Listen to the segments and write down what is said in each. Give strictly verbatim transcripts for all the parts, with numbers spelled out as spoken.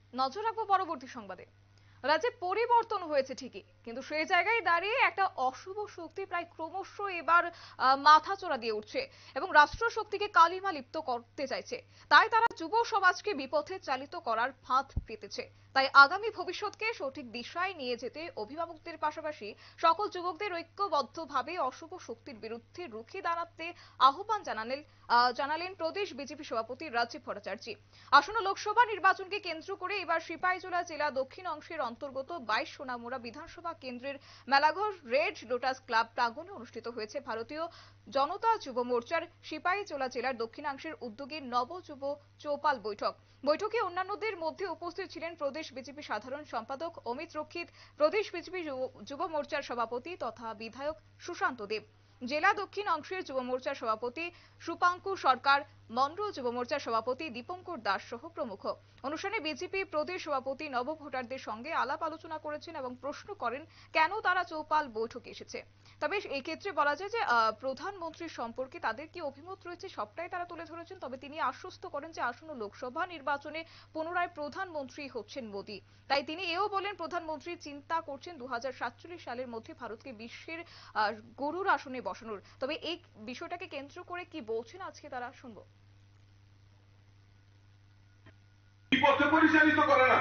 নজর রাখবো পরবর্তী সংবাদে। রাজ্যে পরিবর্তন হয়েছে ঠিকই, কিন্তু সেই জায়গায় দাঁড়িয়ে একটা অশুভ শক্তি প্রায় ক্রমশ এবার মাথা চড়া দিয়ে উঠছে এবং রাষ্ট্র শক্তিকে কালিমা লিপ্ত করতে চাইছে। তাই তারা যুব সমাজকে বিপথে চালিত করার ফাঁদ পেতেছে। তাই আগামী ভবিষ্যৎকে সঠিক দিশায় নিয়ে যেতে অভিভাবকদের পাশাপাশি সকল যুবকদের ঐক্যবদ্ধভাবে অশুভ শক্তির বিরুদ্ধে রুখে দাঁড়াতে আহ্বান জানালেন জানালেন প্রদেশ বিজেপি সভাপতি রাজীব ভট্টাচার্য। আসন্ন লোকসভা নির্বাচনকে কেন্দ্র করে এবার সিপাহীজলা জেলা দক্ষিণ অংশের অন্তর্গত বাইশ সোনামুড়া বিধানসভা কেন্দ্রের মেলাঘর রেড লোটাস ক্লাব প্রাঙ্গণে অনুষ্ঠিত হয়েছে ভারতীয় জনতা যুব মোর্চার সিপাহীজলা জেলার দক্ষিণাংশের উদ্যোগে নব যুব চৌপাল বৈঠক। বৈঠকে অন্যান্যদের মধ্যে উপস্থিত ছিলেন প্রদেশ বিজেপি সাধারণ সম্পাদক অমিত রক্ষিত, প্রদেশ বিজেপি যুব মোর্চার সভাপতি তথা বিধায়ক সুশান্ত দেব, জেলা দক্ষিণ অংশের যুব মোর্চার সভাপতি সুপাঙ্কু সরকার, মন্ডল যুব মোর্চার সভাপতি দীপঙ্কর দাস সহ প্রমুখ। অনুষ্ঠানে বিজেপি প্রদেশ সভাপতি নব ভোটারদের সঙ্গে আলাপ আলোচনা করেছেন এবং প্রশ্ন করেন কেন তারা চৌপাল বৈঠকে এসেছে। তবে এই ক্ষেত্রে বলা যায় যে প্রধানমন্ত্রীর সম্পর্কে তাদের কি অভিমত রয়েছে সবটাই তারা তুলে ধরেছেন। তবে তিনি আশ্বস্ত করেন যে আসন্ন লোকসভা নির্বাচনে পুনরায় প্রধানমন্ত্রী হচ্ছেন মোদী। তাই তিনি এও বলেন প্রধানমন্ত্রী চিন্তা করছেন দু হাজার সাতচল্লিশ সালের মধ্যে ভারতকে বিশ্বের গরুর আসনে বসানোর। তবে এই বিষয়টাকে কেন্দ্র করে কি বলছেন আজকে তারা শুনবো। বিপথে পরিচালিত করে না।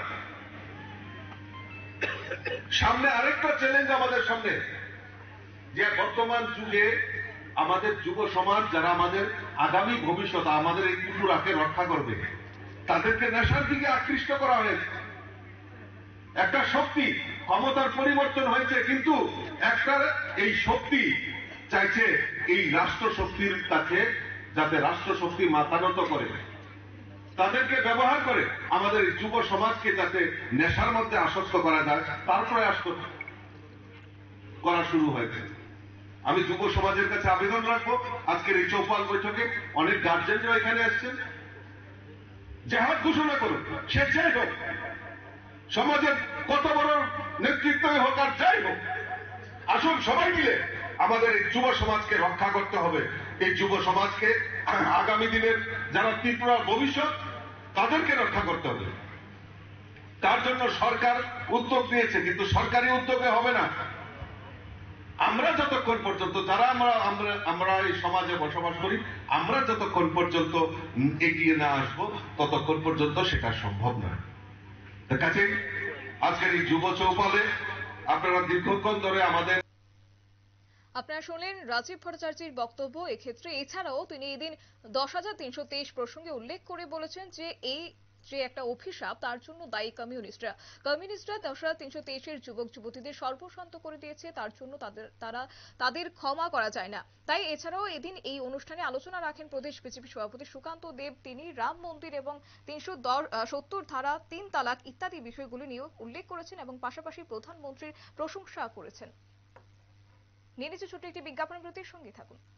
সামনে আরেকটা চ্যালেঞ্জ আমাদের সামনে, যে বর্তমান যুগে আমাদের যুব সমাজ যারা আমাদের আগামী ভবিষ্যৎ আমাদের এই পুকুরাকে রক্ষা করবে, তাদেরকে নেশার দিকে আকৃষ্ট করা হয়েছে। একটা শক্তি ক্ষমতার পরিবর্তন হয়েছে, কিন্তু একটা এই শক্তি চাইছে এই রাষ্ট্র শক্তির কাছে যাতে রাষ্ট্র শক্তি মাথা নত করে, তাদেরকে ব্যবহার করে আমাদের যুব সমাজকে যাতে নেশার মধ্যে আসক্ত করা যায় তার প্রয়াস করা শুরু হয়েছে। আমি যুব সমাজের কাছে আবেদন রাখবো, আজকের এই চৌপাল বৈঠকে অনেক গার্জেনরা এখানে আসছেন, জেহাদ ঘোষণা করুন, সে যাই হোক, সমাজের কত বড় নেতৃত্ব হোক আর যাই হোক, আসুন সবাই মিলে আমাদের এই যুব সমাজকে রক্ষা করতে হবে। এই যুব সমাজকে আগামী দিনের যারা ত্রিপুরার ভবিষ্যৎ তাদেরকে রক্ষা করতে হবে। তার জন্য সরকার উদ্যোগ নিয়েছে, কিন্তু সরকারি উদ্যোগে হবে না। আমরা যতক্ষণ পর্যন্ত যারা আমরা আমরা আমরা এই সমাজে বসবাস করি, আমরা যতক্ষণ পর্যন্ত এগিয়ে না আসবো ততক্ষণ পর্যন্ত সেটা সম্ভব নয়। কাজে আজকের এই যুব চৌপালে আপনারা দীর্ঘক্ষণ ধরে আমাদের আপনারা শুনলেন রাজীব ভট্টাচার্যের বক্তব্য। এক্ষেত্রে এছাড়াও তিনি এদিন দশ হাজার তিনশো তেইশ প্রসঙ্গে উল্লেখ করে বলেছেন যে এই যে একটা অভিশাপ তার জন্য দায়ী কমিউনিস্টরা কমিউনিস্টরা দশ হাজার তিনশো তেইশের যুবক যুবতীদের সর্বশান্ত করে দিয়েছে, তার জন্য তাদের তারা তাদের ক্ষমা করা যায় না। তাই এছাড়াও এদিন এই অনুষ্ঠানে আলোচনা রাখেন প্রদেশ বিজেপি সভাপতি সুকান্ত দেব। তিনি রাম মন্দির এবং তিনশো সত্তর ধারা, তিন তালাক ইত্যাদি বিষয়গুলি নিয়ে উল্লেখ করেছেন এবং পাশাপাশি প্রধানমন্ত্রীর প্রশংসা করেছেন। নিয়ে নিচ্ছে ছোট্ট একটি বিজ্ঞাপন বিরতির সঙ্গে থাকুন।